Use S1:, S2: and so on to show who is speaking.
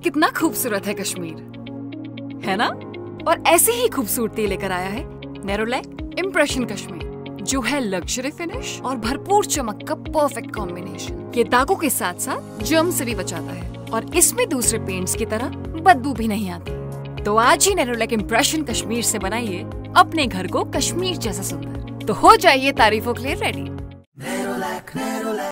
S1: कितना खूबसूरत है कश्मीर, है ना? और ऐसी ही खूबसूरती लेकर आया है नेरोलैक इम्प्रेशन कश्मीर, जो है लग्जरी फिनिश और भरपूर चमक का परफेक्ट कॉम्बिनेशन। ये दागों के साथ साथ जर्म से भी बचाता है और इसमें दूसरे पेंट्स की तरह बदबू भी नहीं आती। तो आज ही नेरोलैक इम्प्रेशन कश्मीर से बनाइए अपने घर को कश्मीर जैसा सुंदर। तो हो जाइए तारीफों के लिए रेडी।